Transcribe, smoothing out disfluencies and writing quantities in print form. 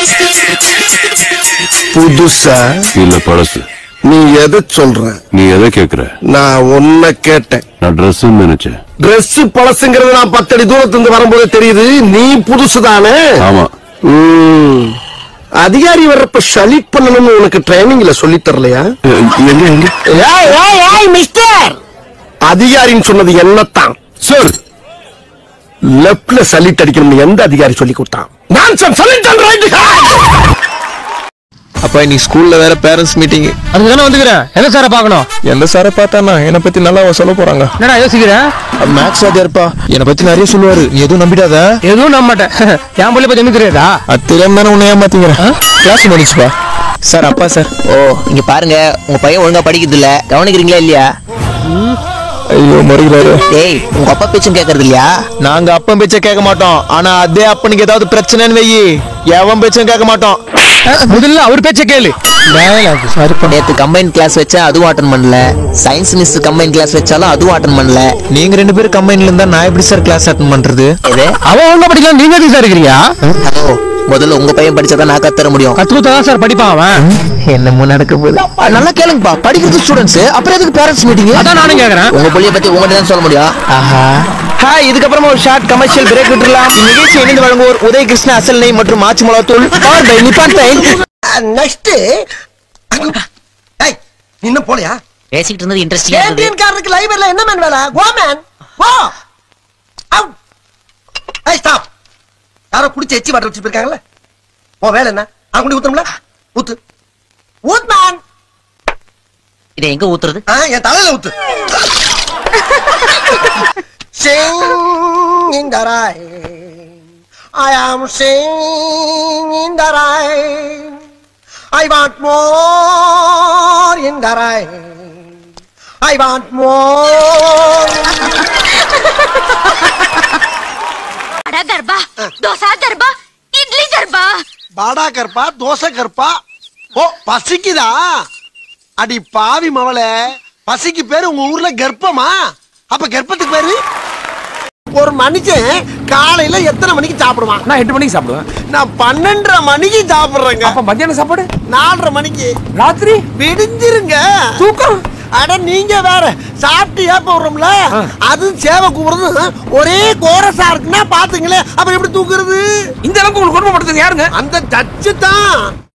புதுசா இல்ல பழசு. நீ எதை சொல்ற? நீ எதை கேக்குற? நான் ஒன்ன கேட்டேன். நான் ட்ரெஸ் நினைச்சேன். டிரெஸ் பழசுங்கிறது நான் 10 அடி தூரத்துல வரும்போது தெரியுது. நீ புதுசுதானே? ஆமா. அதிகாரி வர்றப்ப சலீட் பண்ணணும்னு உனக்கு ட்ரைனிங்ல சொல்லி தரலையா? மிஸ்டர் அதிகாரின்னு சொன்னது என்னத்தான் சார்? லெப்ட்ல சலீட் அடிக்கணும்னு எந்த அதிகாரி சொல்லி கொடுத்தான்? நான் சலீட் அப்ப நீ ஸ்கூல்ல வேற பேரண்ட்ஸ் மீட்டிங். அதுதானே வந்துக்கிறேன். எந்த சாரை பார்க்கணும்? எந்த சாரை பார்த்தானா என்னை பத்தி நல்லா சொல்ல போறாங்க. என்னடா யோசிக்கிறேன்? மேக்ஸ் வாத்தியார்ப்பா என்னை பத்தி நிறைய சொல்லுவாரு. நீ எதுவும் நம்பிடாத. எதுவும் நம்ப மாட்டேன். என் பிள்ளை பத்தி என்ன தெரியாதா? அது தெரியாம தானே உன்னை ஏமாத்தீங்க. கிளாஸ் முடிச்சுப்பா. சார் அப்பா சார். ஓ இங்க பாருங்க, உங்க பையன் ஒழுங்கா படிக்கிறது இல்ல, கவனிக்கிறீங்களா இல்லையா? ஐயோ மறுகிறாரு. டேய் உங்க அப்பா பேச்சும் கேக்குறது இல்லையா? நாங்க அப்பன் பேச்ச கேட்க மாட்டோம். ஆனா அதே அப்பனுக்கு ஏதாவது பிரச்சனைன்னு வெயி எவன் பேச்சும் கேட்க மாட்டோம். முதல்ல அவர் பேச்ச கேளு. நேத்து கம்பைன் கிளாஸ் வச்சா அதுவும் அட்டன் பண்ணல. சயின்ஸ் மிஸ் கம்பைன் கிளாஸ் வச்சாலும் அதுவும் அட்டன் பண்ணல. நீங்க 2 பேரும் கம்பைன்ல இருந்தா நான் எப்படி சார் கிளாஸ் அட்டன் பண்றது? அவன் ஒழுங்கா படிக்கலாம். நீங்க எதுக்கு சார் இருக்கிறியா? ஹலோ, முதல்ல உங்க பையன் படிச்சாதான் நான் கத்துற முடியும். கத்துதான் சார் படிப்பான் அவன். என்னமோ நடக்க போகுது. நல்லா கேளுங்கப்பா, படிக்கிறது ஸ்டூடெண்ட்ஸ், அப்புறம் எதுக்கு பேரண்ட்ஸ் மீட்டிங்? அதான் நானும் கேக்குறேன். உங்க புள்ளைய பத்தி உங்ககிட்ட தான் சொல்ல முடியும். ஆஹா. ஹாய், இதுக்கப்புறமா ஒரு ஷார்ட் கமர்ஷியல் பிரேக் விட்டுறலாம். நிகழ்ச்சி இணைந்து வழங்குவோர் உதய கிருஷ்ண அசல் நெய் மற்றும் ஆச்சி மிளகாத்தூள் power by Nippon paint. Next இன்னும் போலையா? பேசிக்கிட்டு இருந்தது இன்ட்ரெஸ்டிங்கா இருந்தது. கேண்டீன் காரருக்கு லைப்ரரியில என்ன மேன் வேலை? Go man go out. ஏய் ஸ்டாப். யாரோ குடிச்சு எச்சி வாட்டர் வச்சிட்டு இருக்காங்கல, ஓ வேலை என்ன? அங்க ஊத்துறோம்ல, ஊத்து ஊத் மேன். இத எங்க ஊத்துறது? என் தலையில ஊத்து. Sing in the rain, I am singing in the rain. I want more in the rain. I want more. बड़ा गरबा, डोसा गरबा, इडली गरबा. बाड़ा गरबा, डोसा गरबा. ओ பசிக்குதா? அடி பாவி மவளே, பசிக்கு பேரு உங்க ஊர்ல கர்ப்பமா? அப்ப கர்ப்பத்துக்கு பேரு? ஒரு மனுஷன் காலையில எத்தனை மணிக்கு சாப்பிடுவான்? நான் 8 மணிக்கு சாப்பிடுவேன். நான் 12:30 மணிக்கு சாப்பிடுறேங்க. அப்ப மத்தியான சாப்பாடு 4:30 மணிக்கு. ராத்திரி விடிஞ்சிருங்க. தூக்கம். அட நீங்க வேற சாப்பிட்டு ஏப்ப விடுறோம்ல, அது சேவை கூப்பிடுறது ஒரே கோரசா இருக்குன்னா பாத்துங்களேன், அப்ப எப்படி தூக்குறது? இந்த அளவுக்கு உங்களுக்கு கொடுமைப்படுத்துறது யாருங்க? அந்த டச்சு தான்.